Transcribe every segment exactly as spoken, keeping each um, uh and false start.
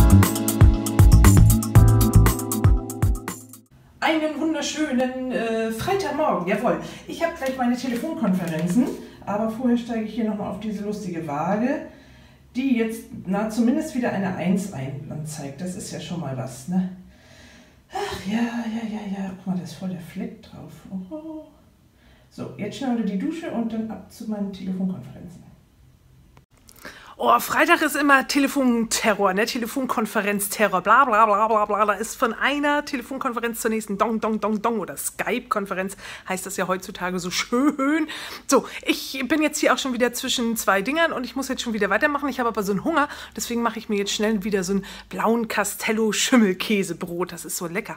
Einen wunderschönen äh, Freitagmorgen, jawohl. Ich habe gleich meine Telefonkonferenzen, aber vorher steige ich hier nochmal auf diese lustige Waage, die jetzt na, zumindest wieder eine eins anzeigt. Das ist ja schon mal was, ne? Ach ja, ja, ja, ja. Guck mal, da ist voll der Fleck drauf. Oh. So, jetzt schnell unter die Dusche und dann ab zu meinen Telefonkonferenzen. Oh, Freitag ist immer Telefonterror, ne? Telefonkonferenzterror, bla bla bla bla bla. Da ist von einer Telefonkonferenz zur nächsten Dong, Dong, Dong, Dong oder Skype-Konferenz heißt das ja heutzutage so schön. So, ich bin jetzt hier auch schon wieder zwischen zwei Dingern und ich muss jetzt schon wieder weitermachen. Ich habe aber so einen Hunger, deswegen mache ich mir jetzt schnell wieder so einen blauen Castello-Schimmelkäsebrot. Das ist so lecker.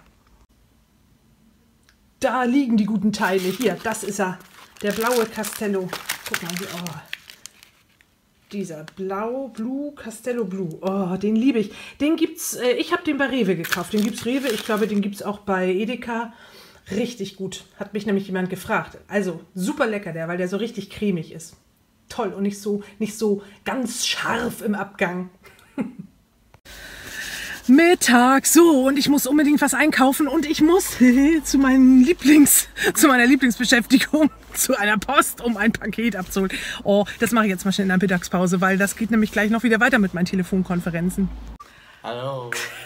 Da liegen die guten Teile. Hier, das ist er. Der blaue Castello. Guck mal hier. Oh. Dieser Blau, Blue, Castello Blue. Oh, den liebe ich. Den gibt's, äh, ich habe den bei Rewe gekauft. Den gibt's Rewe. Ich glaube, den gibt's auch bei Edeka. Richtig gut. Hat mich nämlich jemand gefragt. Also, super lecker der, weil der so richtig cremig ist. Toll und nicht so, nicht so ganz scharf im Abgang. Mittag, so, und ich muss unbedingt was einkaufen und ich muss zu meinem Lieblings, zu meiner Lieblingsbeschäftigung, zu einer Post, um ein Paket abzuholen. Oh, das mache ich jetzt mal schnell in der Mittagspause, weil das geht nämlich gleich noch wieder weiter mit meinen Telefonkonferenzen. Hallo.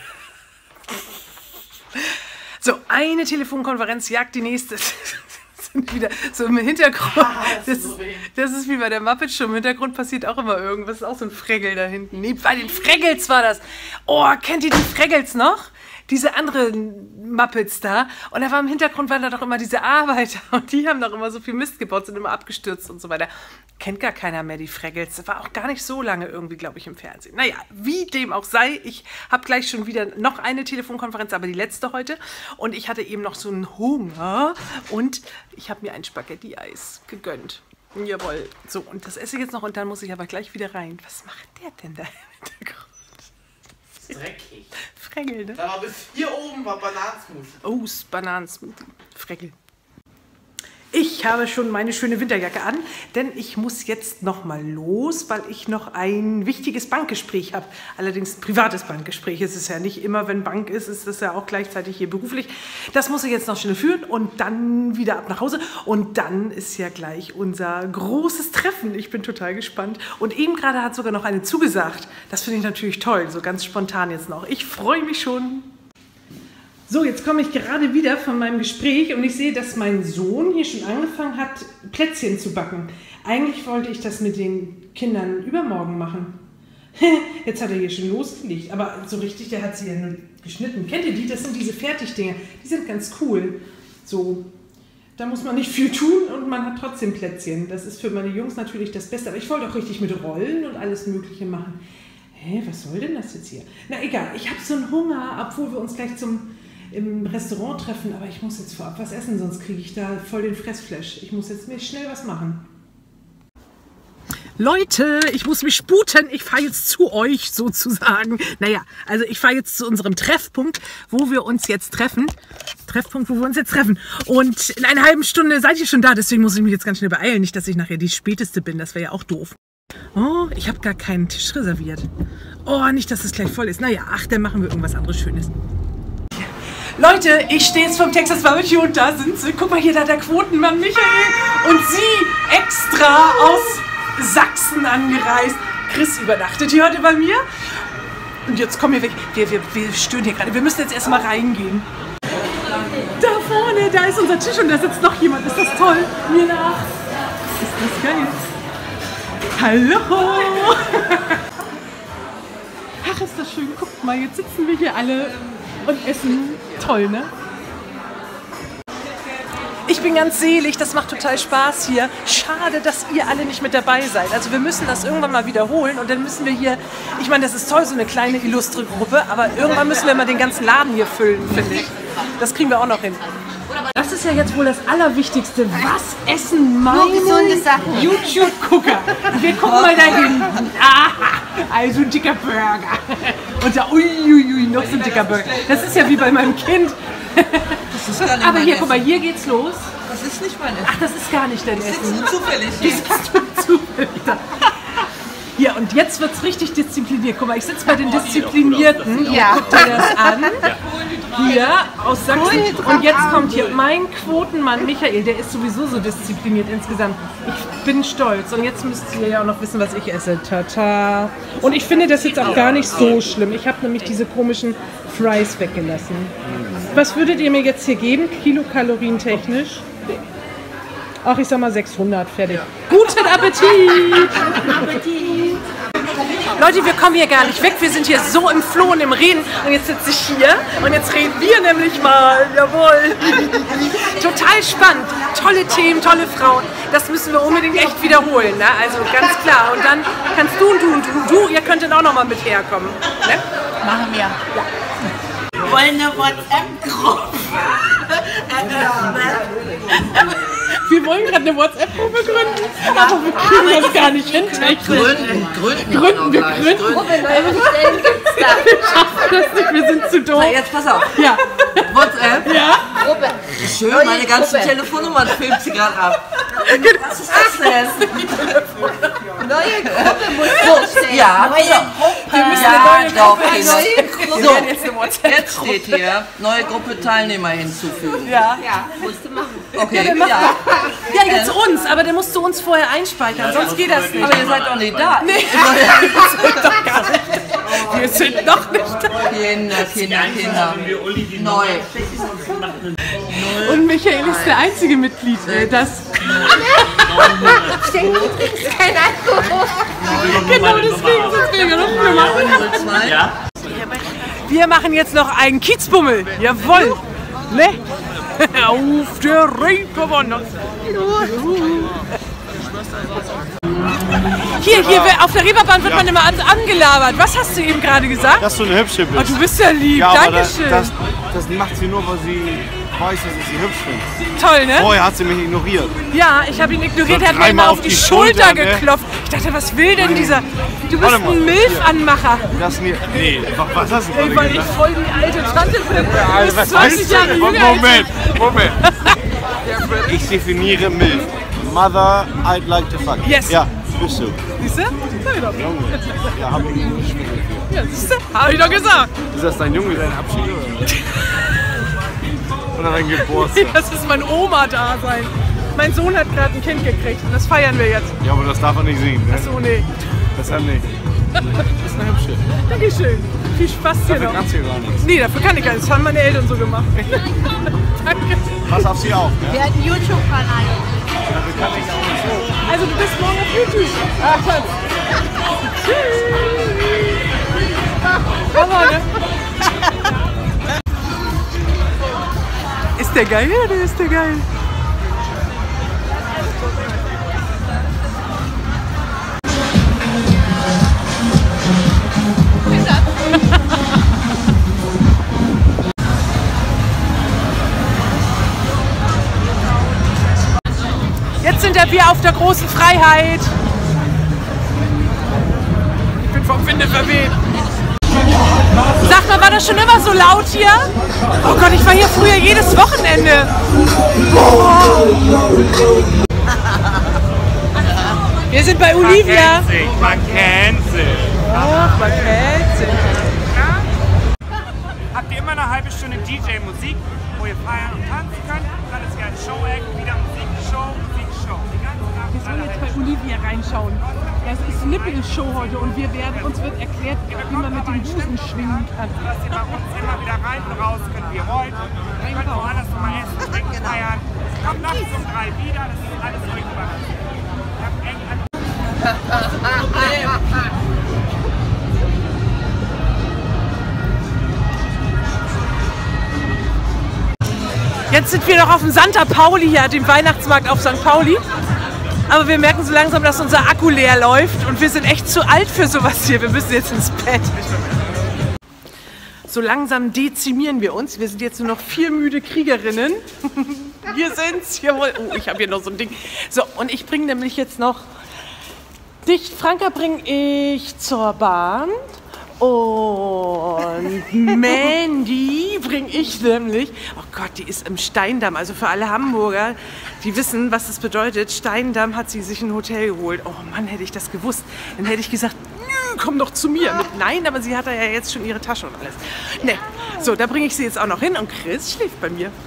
So, eine Telefonkonferenz jagt die nächste. Wieder so im Hintergrund. Ah, das, das, das ist wie bei der Muppet Show. Im Hintergrund passiert auch immer irgendwas. Das ist auch so ein Fregel da hinten. Nee, bei den Fraggles war das. Oh, kennt ihr die Fraggles noch? Diese anderen Muppets da. Und da war im Hintergrund waren da doch immer diese Arbeiter. Und die haben doch immer so viel Mist gebaut, sind immer abgestürzt und so weiter. Kennt gar keiner mehr die Fraggles. Das war auch gar nicht so lange irgendwie, glaube ich, im Fernsehen. Naja, wie dem auch sei. Ich habe gleich schon wieder noch eine Telefonkonferenz, aber die letzte heute. Und ich hatte eben noch so einen Hunger. Und ich habe mir ein Spaghetti-Eis gegönnt. Jawohl. So, und das esse ich jetzt noch. Und dann muss ich aber gleich wieder rein. Was macht der denn da im Hintergrund? Dreckig. Fregel, ne? Da war bis hier oben war Bananensmoothie. Oh, Bananensmoothie. Fregel. Ich habe schon meine schöne Winterjacke an, denn ich muss jetzt noch mal los, weil ich noch ein wichtiges Bankgespräch habe. Allerdings ein privates Bankgespräch. Es ist ja nicht immer, wenn Bank ist, ist das ja auch gleichzeitig hier beruflich. Das muss ich jetzt noch schnell führen und dann wieder ab nach Hause. Und dann ist ja gleich unser großes Treffen. Ich bin total gespannt. Und eben gerade hat sogar noch eine zugesagt. Das finde ich natürlich toll, so ganz spontan jetzt noch. Ich freue mich schon. So, jetzt komme ich gerade wieder von meinem Gespräch und ich sehe, dass mein Sohn hier schon angefangen hat, Plätzchen zu backen. Eigentlich wollte ich das mit den Kindern übermorgen machen. Jetzt hat er hier schon losgelegt, aber so richtig, der hat sie ja nur geschnitten. Kennt ihr die? Das sind diese Fertigdinger. Die sind ganz cool. So, da muss man nicht viel tun und man hat trotzdem Plätzchen. Das ist für meine Jungs natürlich das Beste. Aber ich wollte auch richtig mit Rollen und alles Mögliche machen. Hä, was soll denn das jetzt hier? Na egal, ich habe so einen Hunger, obwohl wir uns gleich zum im Restaurant treffen, aber ich muss jetzt vorab was essen, sonst kriege ich da voll den Fressflash. Ich muss jetzt mir schnell was machen. Leute, ich muss mich sputen. Ich fahre jetzt zu euch sozusagen. Naja, also ich fahre jetzt zu unserem Treffpunkt, wo wir uns jetzt treffen. Treffpunkt, wo wir uns jetzt treffen. Und in einer halben Stunde seid ihr schon da, deswegen muss ich mich jetzt ganz schnell beeilen. Nicht, dass ich nachher die Späteste bin, das wäre ja auch doof. Oh, ich habe gar keinen Tisch reserviert. Oh, nicht, dass es gleich voll ist. Naja, ach, dann machen wir irgendwas anderes Schönes. Leute, ich stehe jetzt vom Texas Barbecue und da sind sie. Guck mal, hier da der Quotenmann Michael und sie extra aus Sachsen angereist. Chris übernachtet hier heute bei mir. Und jetzt kommen wir weg. Wir, wir, wir stören hier gerade. Wir müssen jetzt erstmal reingehen. Da vorne, da ist unser Tisch und da sitzt noch jemand. Ist das toll? Mir nach. Ist das geil? Hallo! Ach, ist das schön. Guckt mal, jetzt sitzen wir hier alle und essen. Toll, ne? Ich bin ganz selig, das macht total Spaß hier. Schade, dass ihr alle nicht mit dabei seid. Also wir müssen das irgendwann mal wiederholen und dann müssen wir hier, ich meine, das ist toll, so eine kleine illustre Gruppe, aber irgendwann müssen wir mal den ganzen Laden hier füllen, finde ich. Das kriegen wir auch noch hin. Das ist ja jetzt wohl das Allerwichtigste. Was essen meine YouTube-Gucker? Wir gucken mal da hinten. Aha, also ein dicker Burger. Und da, uiuiui, noch so ein dicker Burger. Das ist ja wie bei meinem Kind. Das ist gar nicht Aber hier, Essen. guck mal, hier geht's los. Das ist nicht mein Essen. Ach, das ist gar nicht dein Essen. Das ist zufällig Das ist zufällig. Ja, und jetzt wird es richtig diszipliniert. Guck mal, ich sitze bei den Disziplinierten. Ja. Guckt ihr das an? Hier aus Sachsen. Und jetzt kommt hier mein Quotenmann Michael. Der ist sowieso so diszipliniert insgesamt. Ich bin stolz. Und jetzt müsst ihr ja auch noch wissen, was ich esse. Tata. Und ich finde das jetzt auch gar nicht so schlimm. Ich habe nämlich diese komischen Fries weggelassen. Was würdet ihr mir jetzt hier geben, Kilokalorien technisch? Ach, ich sag mal sechshundert, fertig. Guten Appetit! Leute, wir kommen hier gar nicht weg. Wir sind hier so im Floh und im Reden. Und jetzt sitze ich hier und jetzt reden wir nämlich mal. Jawohl. Total spannend. Tolle Themen, tolle Frauen. Das müssen wir unbedingt echt wiederholen. Ne? Also ganz klar. Und dann kannst du und du und du und du, ihr könnt dann auch noch mal mit herkommen. Ne? Machen wir. Ja. Wollen eine WhatsApp-Gruppe? Wir wollen gerade eine WhatsApp-Gruppe gründen, aber wir kriegen das gar nicht hin. Gründen, gründen. Gründen, wir gründen. Wir schaffen das nicht, wir sind zu doof. Na, jetzt pass auf. Ja. WhatsApp. Ja. Gruppe. Schön, Neue meine ganzen Gruppe. Telefonnummern filmt sie gerade ab. Was ist das denn? Neue Gruppe muss hochstellen. Ja, Neue pass auf. Gruppe. Wir müssen eine neue Gruppe. Neue Gruppe. So, jetzt, eine WhatsApp jetzt steht hier, neue Gruppe Teilnehmer hinzufügen. Ja. Ja, musst du machen. Okay, machen- ja. Ja, jetzt uns, aber der musst du uns vorher einspeichern, sonst geht das nicht. Aber ihr seid doch nicht da. Nee, wir sind doch gar nicht da. Wir sind noch nicht da. Kinder, Kinder, Kinder. Neu. Und Michael ist der einzige Mitglied, äh, das... Schenk, du trinkst kein Alkohol. Genau deswegen sind wir ja noch schlimmer. Ja. Wir machen jetzt noch einen Kiezbummel. Jawohl. Ne? Auf der Reeperbahn. Hier, hier, auf der Reeperbahn wird man immer an, angelabert. Was hast du eben gerade gesagt? Dass du eine hübsche Oh, bist. du bist ja lieb. Ja, aber das, Dankeschön. das, das macht sie nur, weil sie weiß, dass ich sie hübsch finde. Toll, ne? Vorher hat sie mich ignoriert. Ja, ich habe ihn ignoriert. Er hat mir dreimal immer auf auf die, die Schulter, Schulter, ne? geklopft. Ich dachte, was will denn dieser... Du bist Warte mal. ein Milf-Anmacher. Das nie, nee, was, was hast du Ey, gerade weil ich gesagt? voll die alte Tante bin. Du Also, bist was zwanzig heißt Jahre das? jünger. Moment, Moment. Ich definiere Milf. Mother, I'd like to fuck. Yes. Ja, bist du. Siehst du? Sag ich doch. Ja, hab ich nicht geschrieben. Ja, siehst du? Hab ich doch gesagt. Ist das dein Junge, dein Abschied oder? Oder dein Geburtstag? Das ist mein Oma-Dasein. Mein Sohn hat gerade ein Kind gekriegt und das feiern wir jetzt. Ja, aber das darf er nicht sehen, ne? So, nee. Deshalb nicht. Das ist eine hübsche. Dankeschön. Viel Spaß hier Dafür noch. kannst du gar nichts. Nee, dafür kann ich gar nicht. Das haben meine Eltern so gemacht. Danke. Pass auf sie auf, ne? Der hat einen YouTube-Kanal. Dafür kann ich auch nicht so. Also du bist morgen auf YouTube. Ach, Schatz. Tschüss. Aber, ne? Ist der geil oder ist der geil? Jetzt sind wir auf der großen Freiheit. Ich bin vom Winde verweht. Sag mal, war das schon immer so laut hier? Oh Gott, ich war hier früher jedes Wochenende. Boah. Wir sind bei Olivia. Man kennt sich. Ach, man kennt sich. Habt ihr immer eine halbe Stunde D J-Musik, wo ihr feiern und tanzen könnt? Dann ist ja ein Show-Act, wieder Musik-Show, Musik-Show. Die ganze Nacht. Wir sollen jetzt bei Olivia reinschauen. Das ist Nippel-Show heute und wir werden, uns wird erklärt, wie man mit dem Busen schwingen kann. Dass ihr bei uns immer wieder rein und raus könnt, wie ihr wollt. Ihr könnt woanders nochmal essen, trinken, feiern. Kommt nachts um drei wieder, das ist alles euch überlassen. Ich hab eng an Jetzt sind wir noch auf dem Santa Pauli hier, dem Weihnachtsmarkt auf Sankt Pauli. Aber wir merken so langsam, dass unser Akku leer läuft und wir sind echt zu alt für sowas hier. Wir müssen jetzt ins Bett. So langsam dezimieren wir uns. Wir sind jetzt nur noch vier müde Kriegerinnen. Wir sind's. Jawohl. Oh, ich habe hier noch so ein Ding. So, und ich bringe nämlich jetzt noch dich, Franka, bringe ich zur Bahn. Und Mandy bringe bringe ich nämlich, oh Gott, die ist im Steindamm, also für alle Hamburger, die wissen, was das bedeutet. Steindamm hat sie sich ein Hotel geholt. Oh Mann, hätte ich das gewusst. Dann hätte ich gesagt, komm doch zu mir. Mit nein, aber sie hat ja jetzt schon ihre Tasche und alles. Ne, so, da bringe ich sie jetzt auch noch hin und Chris schläft bei mir.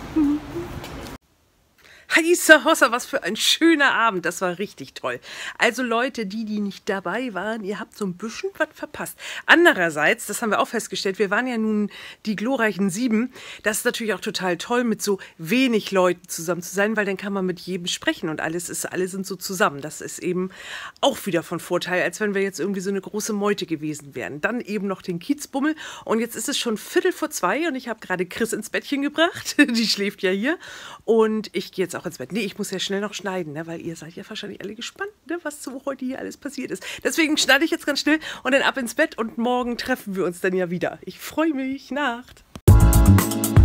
Heißer Hossa, was für ein schöner Abend. Das war richtig toll. Also Leute, die, die nicht dabei waren, ihr habt so ein bisschen was verpasst. Andererseits, das haben wir auch festgestellt, wir waren ja nun die glorreichen Sieben. Das ist natürlich auch total toll, mit so wenig Leuten zusammen zu sein, weil dann kann man mit jedem sprechen und alles ist, alle sind so zusammen. Das ist eben auch wieder von Vorteil, als wenn wir jetzt irgendwie so eine große Meute gewesen wären. Dann eben noch den Kiezbummel und jetzt ist es schon Viertel vor zwei und ich habe gerade Chris ins Bettchen gebracht. Die schläft ja hier und ich gehe jetzt auch ins Bett. Nee, ich muss ja schnell noch schneiden, ne, weil ihr seid ja wahrscheinlich alle gespannt, ne, was so heute hier alles passiert ist. Deswegen schneide ich jetzt ganz schnell und dann ab ins Bett und morgen treffen wir uns dann ja wieder. Ich freue mich. Nacht.